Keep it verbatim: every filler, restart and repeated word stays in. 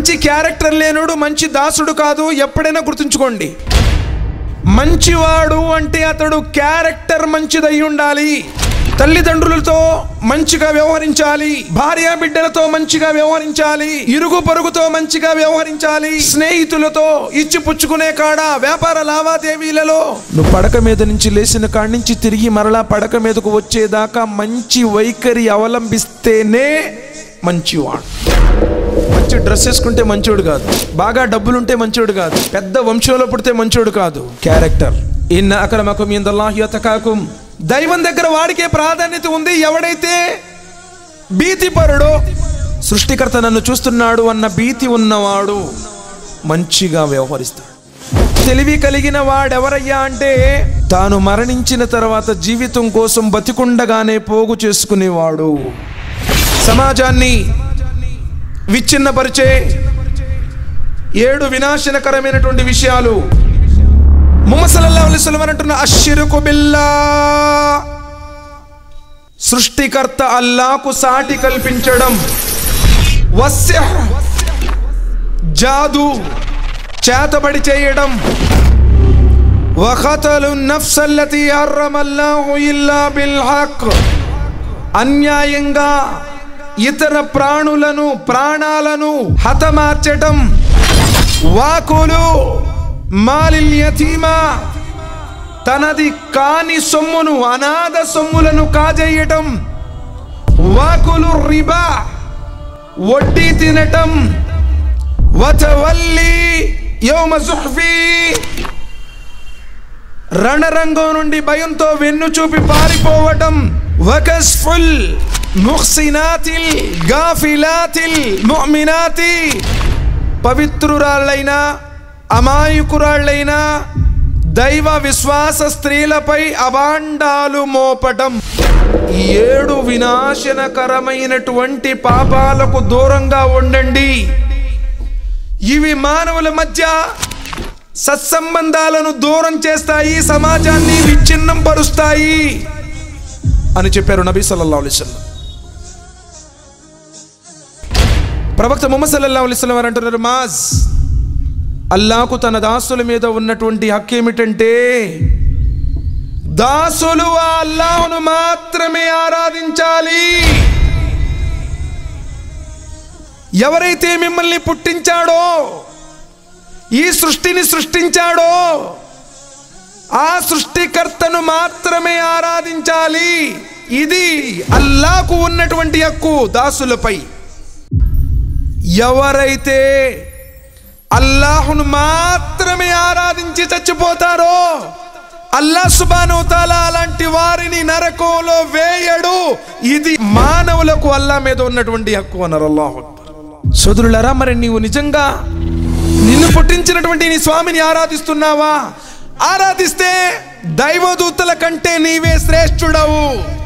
మంచి క్యారెక్టర్ లేనుడు మంచి దాసుడు కాదు. ఎప్పుడైనా గుర్తుంచుకోండి, మంచివాడు అంటే అతడు క్యారెక్టర్ మంచిదై ఉండాలి. తల్లిదండ్రులతో మంచిగా వ్యవహరించాలి, భార్య బిడ్డలతో మంచిగా వ్యవహరించాలి, ఇరుగు పొరుగుతో మంచిగా వ్యవహరించాలి, స్నేహితులతో ఇచ్చి పుచ్చుకునే కాడ వ్యాపార లావాదేవీలలో నువ్వు పడక మీద నుంచి లేచిన కాడి నుంచి తిరిగి మరలా పడక మీదకు వచ్చేదాకా మంచి వైఖరి అవలంబిస్తేనే మంచివాడు. మంచి డ్రెస్ వేసుకుంటే మంచోడు కాదు, బాగా డబ్బులుంటే మంచోడు కాదు, పెద్ద వంశంలో పుడితే మంచోడు కాదు. క్యారెక్టర్. ఇన్న అక్రమకుం ఇందల్లాహి అత్కాకుం. దైవం దగ్గర వాడికే ప్రాధాన్యత ఉంది. ఎవడైతే భీతిపరుడో, సృష్టికర్త నన్ను చూస్తున్నాడు అన్న భీతి ఉన్నవాడు మంచిగా వ్యవహరిస్తాడు. తెలివి కలిగిన వాడెవరయ్యా అంటే తాను మరణించిన తర్వాత జీవితం కోసం బతికుండగానే పోగు చేసుకునేవాడు. సమాజాన్ని విచ్ఛిన్నపరిచే ఏడు వినాశనకరమైనటువంటి విషయాలు ముహమ్మద్ సల్లల్లాహు అలైహి వసల్లం అంటున్న అష్షిరుకు బిల్లాహ్, సృష్టికర్త అల్లాహ్కు సాటి కల్పించడం, వస్సిహ్, జాదు చేతబడి చేయడం, వఖతలు నఫ్స్ అల్లతీ హర్రమల్లాహు ఇల్లా బిల్ హక్, అన్యాయంగా ఇతర ప్రాణులను ప్రాణాలను హతమార్చడం, వాకులు మాలిల్ యతీమా, తనది కాని సొమ్మును అనాథ సొమ్ములను కాజేయటం, వాకులు రిబా వడ్డీ తినటం, వతవల్లి యౌమ జుహ్ఫీ, రణరంగం నుండి భయంతో వెన్ను చూపి పారిపోవటం, వకస్ఫుల్ ముహ్సినాతిల్ గాఫిలాతిల్ ముమినాతి, పవిత్రురాళ్ళైన అమాయకురాళ్ళైన దైవ విశ్వాస స్త్రీలపై అభాండాలు మోపటం. ఏడు వినాశనకరమైనటువంటి పాపాలకు దూరంగా ఉండండి. ఇవి మానవుల మధ్య సత్సంబంధాలను దూరం చేస్తాయి, సమాజాన్ని విచ్ఛిన్నం పరుస్తాయి అని చెప్పారు నబీ సల్లల్లాహు అలైహి వసల్లం. ప్రవక్త ముహమ్మద్ సల్లల్లాహు అలైహి వసల్లం వారు అంటున్నారు, మాజ్ అల్లాహకు తన దాసుల మీద ఉన్నటువంటి హక్కు ఏమిటంటే దాసులు ఆ అల్లాహును మాత్రమే ఆరాధించాలి. ఎవరైతే మిమ్మల్ని పుట్టించాడో, ఈ సృష్టిని సృష్టించాడో ఆ సృష్టికర్తను మాత్రమే ఆరాధించాలి. ఇది అల్లాహకు ఉన్నటువంటి హక్కు దాసులపై. ఎవరైతే అల్లాహును మాత్రమే ఆరాధించి చచ్చిపోతారో అల్లాహ్ సుబ్హానహు వ తఆలా అలాంటి వారిని నరకంలో వేయడు. ఇది మానవులకు అల్లాహ్ మీద ఉన్నటువంటి హక్కు అన్నారు. అల్లాహు అక్బర్. సోదరులారా, మరి నీవు నిజంగా నిన్ను పుట్టించినటువంటి నీ స్వామిని ఆరాధిస్తున్నావా? ఆరాధిస్తే దైవదూతల కంటే నీవే శ్రేష్ఠుడవు.